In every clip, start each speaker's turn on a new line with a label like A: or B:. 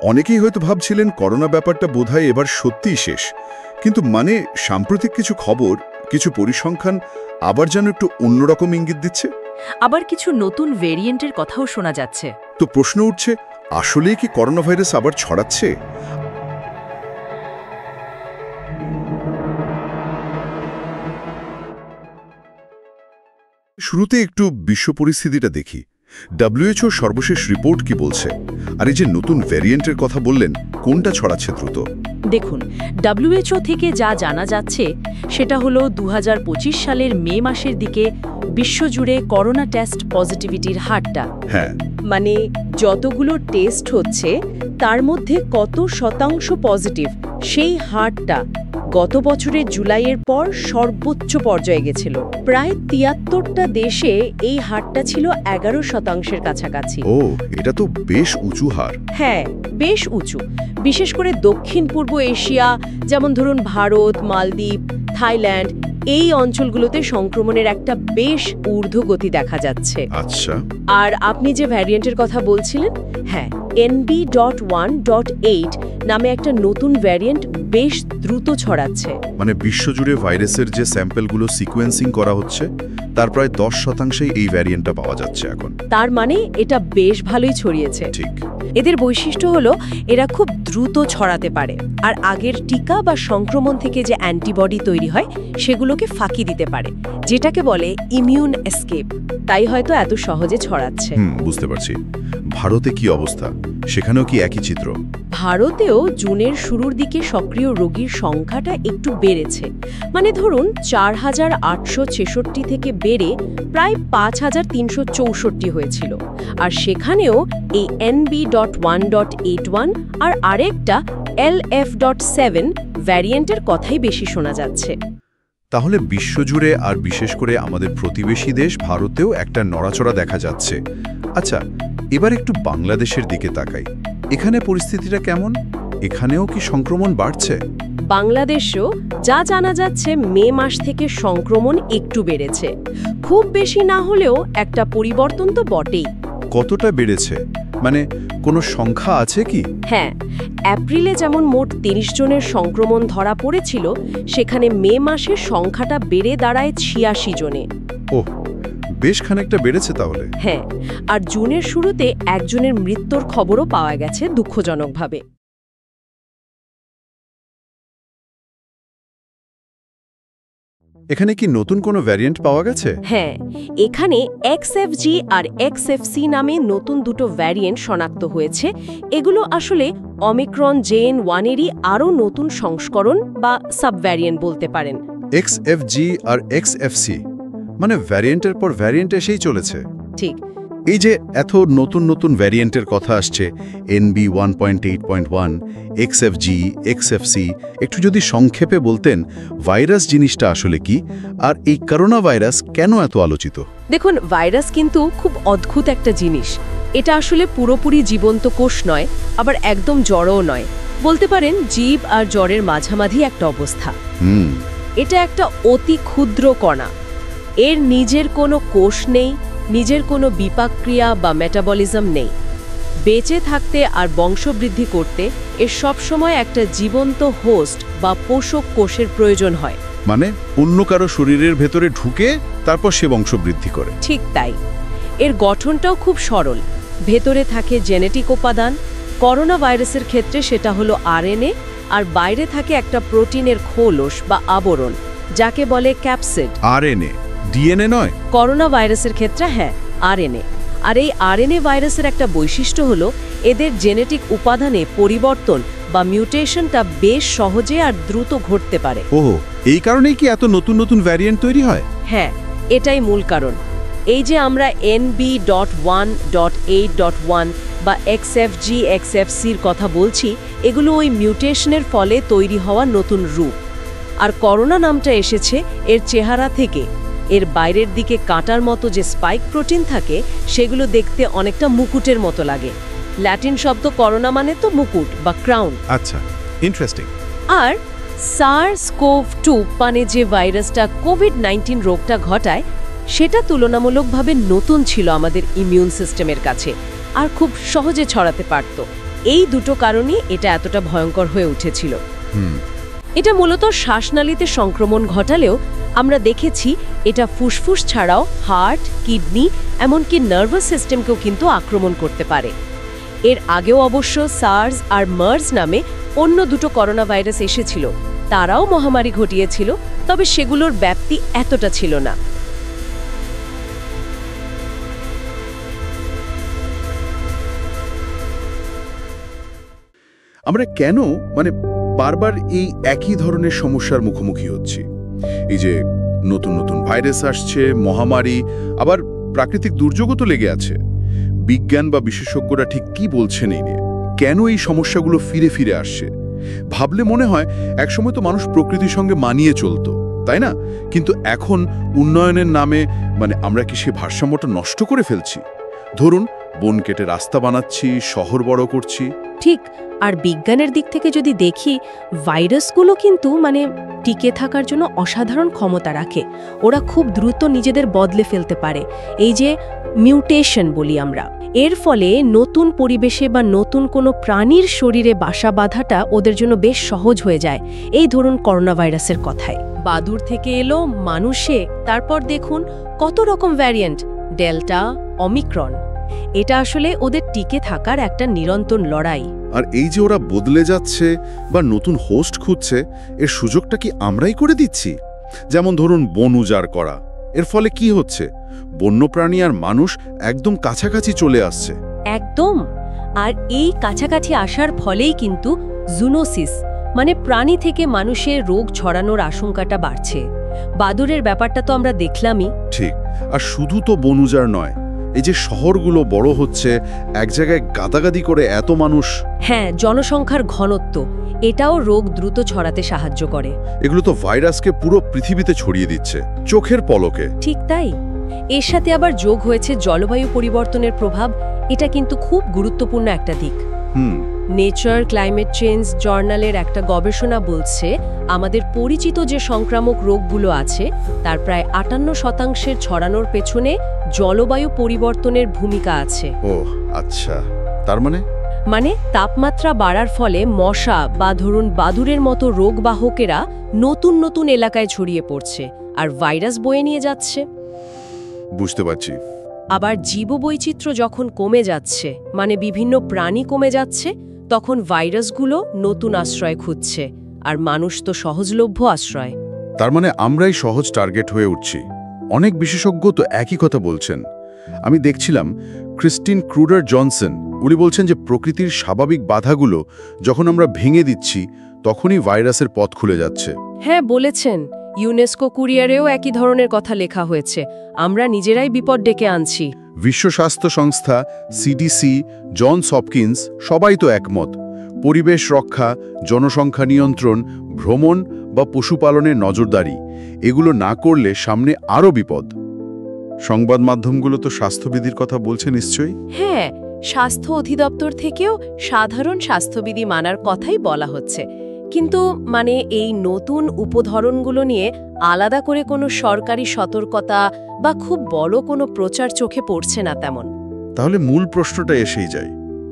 A: অনেকেই হয়তো ভাবছিলেন করোনা ব্যাপারটা বোধহয় এবার সত্যিই শেষ, কিন্তু সাম্প্রতিক কিছু খবর, কিছু পরিসংখ্যান আবার যেন একটু অন্যরকম ইঙ্গিত দিচ্ছে।
B: আবার কিছু নতুন ভেরিয়েন্টের কথাও শোনা যাচ্ছে।
A: তো প্রশ্ন উঠছে, আসলেই কি করোনা ভাইরাস আবার ছড়াচ্ছে? শুরুতে একটু বিশ্ব পরিস্থিতিটা দেখি। WHO সর্বশেষ রিপোর্ট কি বলছে? আর এই যে নতুন ভ্যারিয়েন্টের কথা বললেন, কোনটা ছড়াচ্ছে দ্রুত?
B: দেখুন, WHO থেকে যা জানা যাচ্ছে সেটা হলো 2025 সালের মে মাসের দিকে বিশ্বজুড়ে করোনা টেস্ট পজিটিভিটির হারটা,
A: হ্যাঁ,
B: মানে যতগুলো টেস্ট হচ্ছে তার মধ্যে কত শতাংশ পজিটিভ, সেই হারটা গত বছরের জুলাইয়ের পর সর্বোচ্চ পর্যায়ে গেছিল। প্রায় 73টা দেশে এই হারটা ছিল 11% কাছাকাছি।
A: ও, এটা তো বেশ উঁচু হার।
B: হ্যাঁ, বেশ উঁচু। বিশেষ করে দক্ষিণ পূর্ব এশিয়া, যেমন ধরুন ভারত, মালদ্বীপ, থাইল্যান্ড, এই অঞ্চলগুলোতে সংক্রমণের একটা বেশ ঊর্ধ্বগতি দেখা যাচ্ছে।
A: আচ্ছা।
B: আর আপনি যে ভ্যারিয়েন্টের কথা বলছিলেন, হ্যাঁ, NB.1.8 নামে একটা নতুন ভ্যারিয়েন্ট বেশ দ্রুত ছড়াচ্ছে।
A: মানে বিশ্বজুড়ে ভাইরাসের যে স্যাম্পলগুলো সিকোয়েন্সিং করা হচ্ছে তার প্রায় 10%ই এই ভ্যারিয়েন্টটা পাওয়া যাচ্ছে এখন।
B: তার মানে এটা বেশ ভালোই ছড়িয়েছে।
A: ঠিক।
B: এদের বৈশিষ্ট্য হলো এরা খুব দ্রুত ছড়াতে পারে, আর আগের টিকা বা সংক্রমণ থেকে যে অ্যান্টিবডি তৈরি হয় সেগুলোকে ফাঁকি দিতে পারে, যেটাকে বলে ইমিউন এসকেপ। তাই হয়তো এত সহজে ছড়াচ্ছে।
A: বুঝতে পারছি। ভারতে কি অবস্থা? সেখানেও কি একই চিত্র?
B: ভারতেও জুনের শুরুর দিকে সক্রিয় রোগীর সংখ্যাটা একটু বেড়েছে। মানে ধরুন 4,866 থেকে বেড়ে প্রায় 5,364 হয়েছিল। আর সেখানেও এই NB.1.81 আর আরেকটা LF.7 ভ্যারিয়েন্টের কথাই বেশি শোনা যাচ্ছে।
A: তাহলে বিশ্বজুড়ে আর বিশেষ করে আমাদের প্রতিবেশী দেশ ভারতেও একটা নড়াচড়া দেখা যাচ্ছে। আচ্ছা, এবার একটু বাংলাদেশের দিকে তাকাই। এখানে পরিস্থিতিটা কেমন? এখানেও কি সংক্রমণ বাড়ছে?
B: বাংলাদেশেও যা জানা যাচ্ছে মে মাস থেকে সংক্রমণ একটু বেড়েছে। খুব বেশি না হলেও একটা পরিবর্তন তো বটেই।
A: কতটা বেড়েছে? মানে কোনো সংখ্যা আছে কি?
B: হ্যাঁ, এপ্রিলে যেমন মোট 30 জনের সংক্রমণ ধরা পড়েছিল, সেখানে মে মাসে সংখ্যাটা বেড়ে দাঁড়ায় 86 জনে।
A: ওহ, বেশ খানিকটা বেড়েছে তাহলে।
B: হ্যাঁ, আর জুনের শুরুতে একজনের মৃত্যুর খবরও পাওয়া গেছে দুঃখজনকভাবে।
A: এখানে কি নতুন কোনো ভ্যারিয়েন্ট পাওয়া গেছে?
B: হ্যাঁ, এখানে XFG আর XFC নামে নতুন দুটো ভ্যারিয়েন্ট শনাক্ত হয়েছে। এগুলো আসলে ওমিক্রন JN.1-এরই আরও নতুন সংস্করণ বা সাবভ্যারিয়েন্ট বলতে পারেন।
A: XFG আর XFC মানে ভ্যারিয়েন্টের পর ভ্যারিয়েন্ট এসেই চলেছে।
B: ঠিক।
A: এই যে এত নতুন নতুন ভ্যারিয়েন্টের কথা আসছে, NB.1.8.1, XFG, XFC, একটু যদি সংক্ষেপে বলতেন ভাইরাস জিনিসটা আসলে কি, আর এই করোনা ভাইরাস কেন এত আলোচিত?
B: দেখুন, ভাইরাস কিন্তু খুব অদ্ভুত একটা জিনিস। এটা আসলে পুরোপুরি জীবন্ত কোষ নয়, আবার একদম জড়ও নয়। বলতে পারেন জীব আর জ্বরের মাঝামাঝি একটা অবস্থা। এটা একটা অতি ক্ষুদ্র কণা। এর নিজের কোনো কোষ নেই, নিজের কোনো বিপাকক্রিয়া বা মেটাবলিজম নেই। বেঁচে থাকতে আর বংশবৃদ্ধি করতে এর সবসময় একটা জীবন্ত হোস্ট বা পোষক কোষের প্রয়োজন হয়।
A: মানে অন্য কারো শরীরের ভেতরে ঢুকে তারপর সে বংশবৃদ্ধি করে।
B: ঠিক তাই। এর গঠনটাও খুব সরল। ভেতরে থাকে জেনেটিক উপাদান। করোনা ভাইরাসের ক্ষেত্রে সেটা হলো RNA, আর বাইরে থাকে একটা প্রোটিনের খোলস বা আবরণ, যাকে বলে ক্যাপসিড।
A: RNA, DNA নয়?
B: করোনা ভাইরাসের ক্ষেত্রে হ্যাঁ, RNA। আর এই RNA ভাইরাসের একটা বৈশিষ্ট্য হলো এদের জেনেটিক উপাদানে পরিবর্তন বা মিউটেশনটা বেশ সহজে আর দ্রুত ঘটতে পারে।
A: ওহ, এই কারণেই কি এত নতুন নতুন ভ্যারিয়েন্ট তৈরি হয়?
B: হ্যাঁ, এটাই মূল কারণ। এই যে আমরা NB.1.8.1 বা XFG, XFCর কথা বলছি, এগুলো ওই মিউটেশনের ফলে তৈরি হওয়া নতুন রূপ। আর করোনা নামটা এসেছে এর চেহারা থেকে। এর বাইরের দিকে কাঁটার মতো যে স্পাইক প্রোটিন থাকে, সেগুলো দেখতে অনেকটা মুকুটের মতো লাগে। ল্যাটিন শব্দ করোনা মানে তো মুকুট বা ক্রাউন।
A: আচ্ছা, ইন্টারেস্টিং।
B: আর SARS-CoV-2 মানে যে ভাইরাসটা কোভিড-19 রোগটা ঘটায়, সেটা তুলনামূলকভাবে নতুন ছিল আমাদের ইমিউন সিস্টেমের কাছে, আর খুব সহজে ছড়াতে পারত। এই দুটো কারণেই এটা এতটা ভয়ঙ্কর হয়ে উঠেছিল। এটা মূলত শ্বাসনালীতে সংক্রমণ ঘটালেও আমরা দেখেছি এটা ফুসফুস ছাড়াও হার্ট, কিডনি, এমনকি নার্ভাস সিস্টেমকেও কিন্তু আক্রমণ করতে পারে। এর আগেও অবশ্য সার্স আর মার্স নামে অন্য দুটো করোনা ভাইরাস এসেছিল, তারাও মহামারী ঘটিয়েছিল, তবে সেগুলোর ব্যাপ্তি এতটা ছিল না।
A: আমরা কেন বারবার এই একই ধরনের সমস্যার মুখোমুখি হচ্ছি? এই যে নতুন নতুন ভাইরাস আসছে, মহামারী, আবার প্রাকৃতিক দুর্যোগও তো লেগে আছে। বিজ্ঞান বা বিশেষজ্ঞরা ঠিক কি বলছেন এই নিয়ে? কেন এই সমস্যাগুলো ফিরে ফিরে আসছে? ভাবলে মনে হয় একসময় তো মানুষ প্রকৃতির সঙ্গে মানিয়ে চলতো, তাই না? কিন্তু এখন উন্নয়নের নামে আমরা কি সে ভারসাম্যটা নষ্ট করে ফেলছি? ধরুন, বন কেটে রাস্তা বানাচ্ছি, শহর বড় করছি।
B: ঠিক। আর বিজ্ঞানের দিক থেকে যদি দেখি, ভাইরাসগুলো কিন্তু টিকে থাকার জন্য অসাধারণ ক্ষমতা রাখে। ওরা খুব দ্রুত নিজেদের বদলে ফেলতে পারে, এই যে মিউটেশন বলি আমরা। এর ফলে নতুন পরিবেশে বা নতুন কোনো প্রাণীর শরীরে বাসা বাঁধাটা ওদের জন্য বেশ সহজ হয়ে যায়। এই ধরুন করোনা ভাইরাসের কথাই, বাদুড় থেকে এলো মানুষে, তারপর দেখুন কত রকম ভ্যারিয়েন্ট, ডেল্টা, অমিক্রন। এটা আসলে ওদের টিকে থাকার একটা নিরন্তর লড়াই।
A: আর এই যে ওরা বদলে যাচ্ছে বা নতুন হোস্ট খুঁজছে, এর সুযোগটা কি আমরাই করে দিচ্ছি? যেমন ধরুন বন উজাড় করা, এর ফলে কি হচ্ছে? বন্যপ্রাণী আর মানুষ একদম কাছাকাছি চলে আসছে।
B: একদম। আর এই কাছাকাছি আসার ফলেই কিন্তু জুনোসিস প্রাণী থেকে মানুষের রোগ ছড়ানোর আশঙ্কাটা বাড়ছে। বাদুড়ের ব্যাপারটা তো আমরা দেখলামই।
A: ঠিক। আর শুধু তো বন উজাড় নয়, এই যে শহরগুলো বড় হচ্ছে, এক জায়গায় গাদাগাদি করে এত মানুষ।
B: হ্যাঁ, জনসংখ্যার ঘনত্ব, এটাও রোগ দ্রুত ছড়াতে সাহায্য করে।
A: এগুলো তো ভাইরাসকে পুরো পৃথিবীতে ছড়িয়ে দিচ্ছে চোখের পলকে।
B: ঠিক তাই। এর সাথে আবার যোগ হয়েছে জলবায়ু পরিবর্তনের প্রভাব। এটা কিন্তু খুব গুরুত্বপূর্ণ একটা দিক। নেচার ক্লাইমেট চেঞ্জ জার্নালের একটা গবেষণা বলছে, আমাদের পরিচিত যে সংক্রামক রোগগুলো আছে তার প্রায় ৫৮% ছড়ানোর পেছনে জলবায়ু পরিবর্তনের ভূমিকা আছে।
A: ও আচ্ছা, তার
B: তাপমাত্রা বাড়ার ফলে মশা বা ধরুন বাদুড়ের মতো রোগবাহকেরা নতুন নতুন এলাকায় ছড়িয়ে পড়ছে আর ভাইরাস বয়ে নিয়ে যাচ্ছে।
A: বুঝতে পারছি।
B: আবার জীববৈচিত্র্য যখন কমে যাচ্ছে, বিভিন্ন প্রাণী কমে যাচ্ছে, তখন ভাইরাসগুলো নতুন আশ্রয় খুঁজছে, আর মানুষ তো সহজলভ্য আশ্রয়।
A: তার আমরাই সহজ টার্গেট হয়ে উঠছি। অনেক বিশেষজ্ঞ তো একই কথা বলছেন। আমি দেখছিলাম ক্রিস্টিন ক্রুডার জনসন, উনি বলছেন যে প্রকৃতির স্বাভাবিক বাধাগুলো যখন আমরা ভেঙে দিচ্ছি, তখনই ভাইরাসের পথ খুলে যাচ্ছে।
B: হ্যাঁ, বলেছেন। ইউনেস্কো কুরিয়ারেও একই ধরনের কথা লেখা হয়েছে, আমরা নিজেরাই বিপদ ডেকে আনছি।
A: বিশ্ব স্বাস্থ্য সংস্থা, সিডিসি, জনস হপকিন্স সবাই তো একমত। পরিবেশ রক্ষা, জনসংখ্যা নিয়ন্ত্রণ, ভ্রমণ বা পশুপালনের নজরদারি, এগুলো না করলে সামনে আরও বিপদ। সংবাদ মাধ্যমগুলো তো স্বাস্থ্যবিধির কথা বলছে নিশ্চয়ই।
B: হ্যাঁ, স্বাস্থ্য অধিদপ্তর থেকেও সাধারণ স্বাস্থ্যবিধি মানার কথাই বলা হচ্ছে, কিন্তু এই নতুন উপধরনগুলো নিয়ে আলাদা করে কোনো সরকারি সতর্কতা বা খুব বড় কোনো প্রচার চোখে পড়ছে না তেমন।
A: তাহলে মূল প্রশ্নটা এসেই যায়,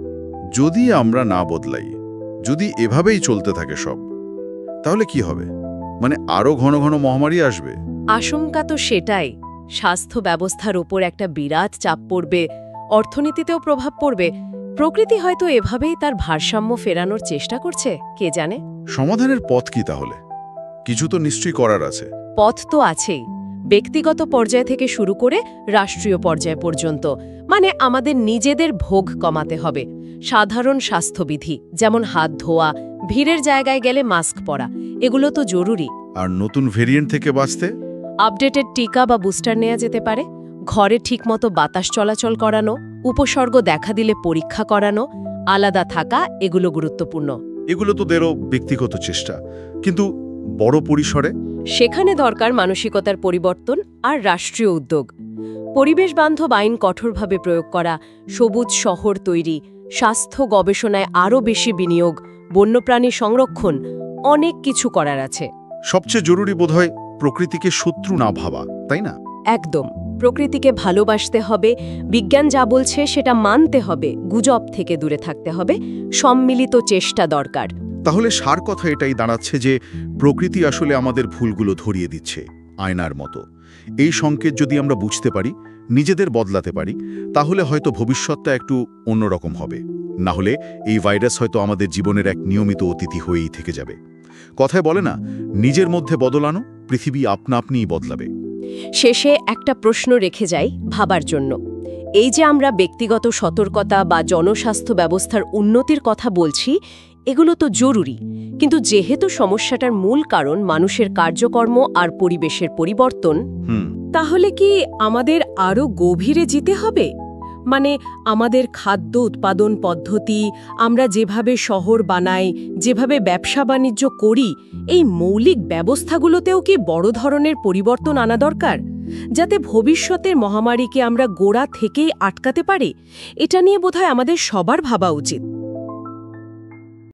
A: যদি আমরা না বদলাই, যদি এভাবেই চলতে থাকে সব, তাহলে কি হবে? আরো ঘন ঘন মহামারী আসবে।
B: আশঙ্কা তো সেটাই। স্বাস্থ্য ব্যবস্থার উপর একটা বিরাট চাপ পড়বে, অর্থনীতিতেও প্রভাব পড়বে। প্রকৃতি হয়তো এভাবেই তার ভারসাম্য ফেরানোর চেষ্টা করছে, কে জানে।
A: সমাধানের পথ কি তাহলে? কিছু তো নিশ্চয়ই করার আছে।
B: পথ তো আছেই, ব্যক্তিগত পর্যায় থেকে শুরু করে রাষ্ট্রীয় পর্যায় পর্যন্ত। আমাদের নিজেদের ভোগ কমাতে হবে। সাধারণ স্বাস্থ্যবিধি, যেমন হাত ধোয়া, ভিড়ের জায়গায় গেলে মাস্ক পরা, এগুলো তো জরুরি।
A: আর নতুন ভেরিয়েন্ট থেকে বাঁচতে
B: আপডেটেড টিকা বা বুস্টার নেওয়া যেতে পারে। ঘরে ঠিকমতো বাতাস চলাচল করানো, উপসর্গ দেখা দিলে পরীক্ষা করানো, আলাদা থাকা, এগুলো গুরুত্বপূর্ণ।
A: এগুলো তো ব্যক্তিগত চেষ্টা, কিন্তু বড় পরিসরে
B: সেখানে দরকার মানসিকতার পরিবর্তন আর রাষ্ট্রীয় উদ্যোগ। পরিবেশ বান্ধব আইন কঠোরভাবে প্রয়োগ করা, সবুজ শহর তৈরি, স্বাস্থ্য গবেষণায় আরও বেশি বিনিয়োগ, বন্যপ্রাণী সংরক্ষণ, অনেক কিছু করার আছে।
A: সবচেয়ে জরুরি বোধহয় প্রকৃতিকে শত্রু না ভাবা, তাই না?
B: একদম। প্রকৃতিকে ভালোবাসতে হবে, বিজ্ঞান যা বলছে সেটা মানতে হবে, গুজব থেকে দূরে থাকতে হবে, সম্মিলিত চেষ্টা দরকার।
A: তাহলে সার কথা এটাই দাঁড়াচ্ছে যে প্রকৃতি আসলে আমাদের ভুলগুলো ধরিয়ে দিচ্ছে আয়নার মতো। এই সংকেত যদি আমরা বুঝতে পারি, নিজেদের বদলাতে পারি, তাহলে হয়তো ভবিষ্যৎটা একটু অন্যরকম হবে। না হলে এই ভাইরাস হয়তো আমাদের জীবনের এক নিয়মিত অতিথি হয়েই থেকে যাবে। কথায় বলে না, নিজের মধ্যে বদল আনো, পৃথিবী আপনা আপনিই বদলাবে।
B: শেষে একটা প্রশ্ন রেখে যাই ভাবার জন্য। এই যে আমরা ব্যক্তিগত সতর্কতা বা জনস্বাস্থ্য ব্যবস্থার উন্নতির কথা বলছি, এগুলো তো জরুরি, কিন্তু যেহেতু সমস্যাটার মূল কারণ মানুষের কার্যকর্ম আর পরিবেশের পরিবর্তন, তাহলে কি আমাদের আরও গভীরে যেতে হবে? মানে আমাদের খাদ্য উৎপাদন পদ্ধতি, আমরা যেভাবে শহর বানাই, যেভাবে ব্যবসা বাণিজ্য করি, এই মৌলিক ব্যবস্থাগুলোতেও কি বড় ধরনের পরিবর্তন আনা দরকার, যাতে ভবিষ্যতের মহামারীকে আমরা গোড়া থেকেই আটকাতে পারি? এটা নিয়ে বোধহয় আমাদের সবার ভাবা উচিত।